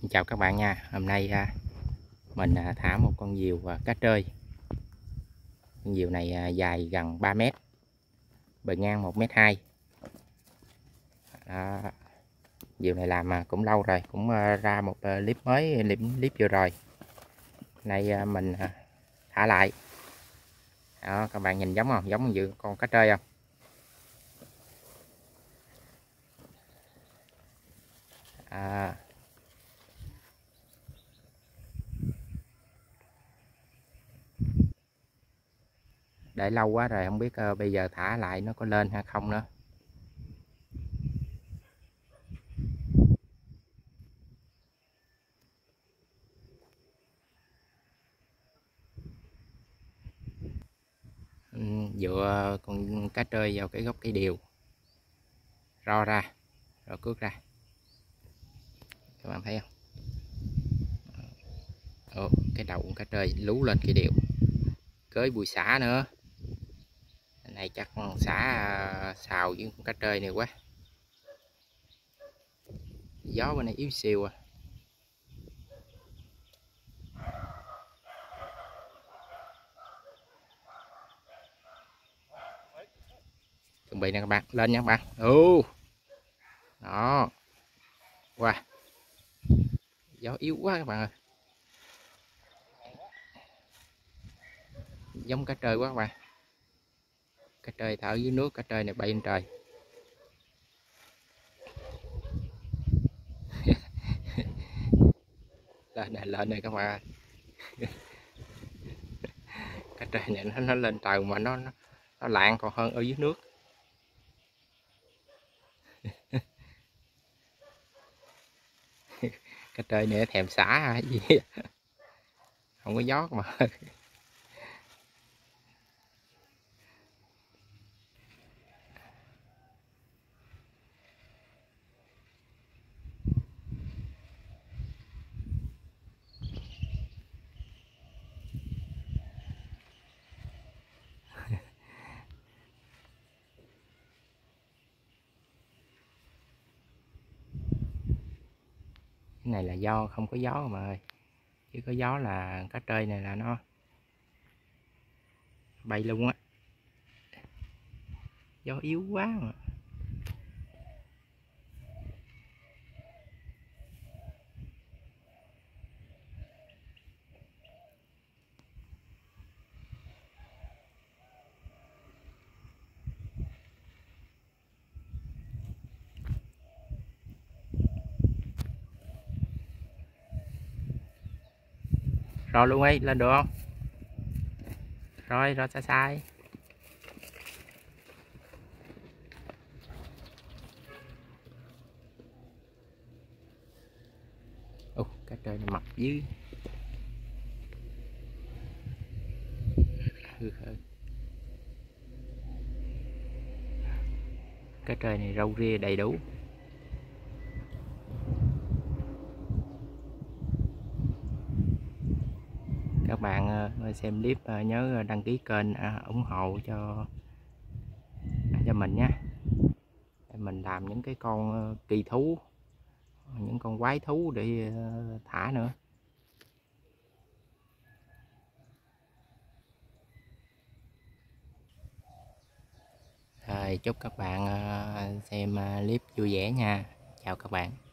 Xin chào các bạn nha. Hôm nay mình thả một con diều cá trơi. Con diều này dài gần 3 mét, bề ngang 1,2 m. Diều này làm cũng lâu rồi, cũng ra một clip mới, clip vừa rồi. Nay mình thả lại. Đó, các bạn nhìn giống không? Giống như con cá trơi không? Để lâu quá rồi không biết bây giờ thả lại nó có lên hay không nữa. Dựa con cá trơi vào cái gốc cây điều, ro ra rồi cước ra, các bạn thấy không? Cái đầu con cá trơi lú lên cây điều, cưới bùi xả nữa. Này chắc xả xào với con cá trơi này quá. Gió bên này yếu xìu à. Chuẩn bị nè các bạn, lên nha các bạn. Đó. Wow. Gió yếu quá các bạn ơi. Giống cá trơi quá các bạn. Cá trơi thở dưới nước, cá trơi này bay lên trời. Lên này các bạn. Cá trơi này nó lên trời mà nó lạng còn hơn ở dưới nước. Cá trơi này thèm xả hay gì. Không có gió mà. Cái này là do không có gió mà ơi, chứ có gió là cá trơi này là nó bay luôn á. Gió yếu quá mà. Rồi luôn ấy, lên được không? Rồi xa xa. Cá trơi nó mập dưới. Cá trơi này râu ria đầy đủ. Các bạn xem clip nhớ đăng ký kênh, ủng hộ cho mình nhé. Mình làm những cái con kỳ thú, những con quái thú để thả nữa. Chúc các bạn xem clip vui vẻ nha. Chào các bạn.